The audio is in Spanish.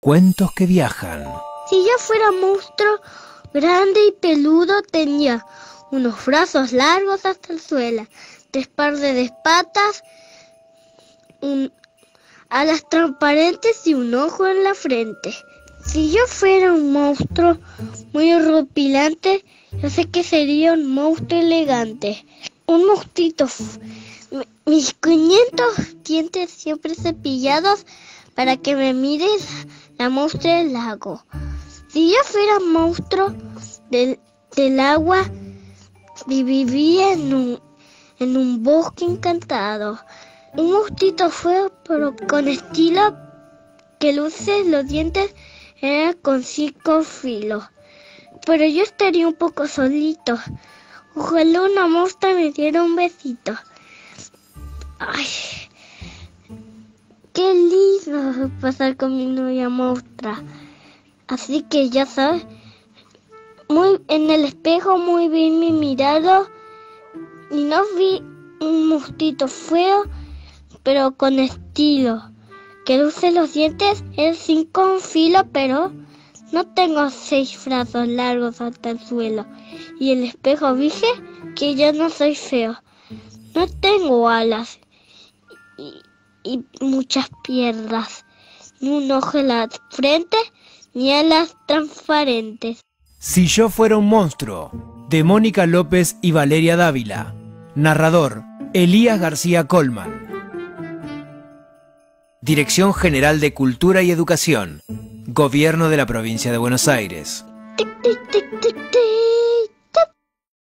Cuentos que viajan. Si yo fuera un monstruo grande y peludo, tenía unos brazos largos hasta el suelo, 3 pares de patas, alas transparentes y un ojo en la frente. Si yo fuera un monstruo muy horripilante, yo sé que sería un monstruo elegante. Un monstruito, mis 500 dientes siempre cepillados para que me mires la monstrua del lago. Si yo fuera un monstruo del agua, viviría en un bosque encantado. Un monstruito feo, pero con estilo, que luce los dientes eran con 5 filos. Pero yo estaría un poco solito. Ojalá una mostra me diera un besito. Ay, qué lindo pasar con mi novia mostra. Así que ya sabes, en el espejo muy bien me mirado y no vi un monstruito feo, pero con estilo, que luce los dientes en 5 filos, pero no tengo 6 brazos largos hasta el suelo. Y el espejo dije que yo no soy feo. No tengo alas y muchas piernas, ni un ojo en la frente, ni alas transparentes. Si yo fuera un monstruo, de Mónica López y Valeria Dávila. Narrador, Elías García Colman. Dirección General de Cultura y Educación. Gobierno de la Provincia de Buenos Aires. Tic, tic, tic, tic, tic.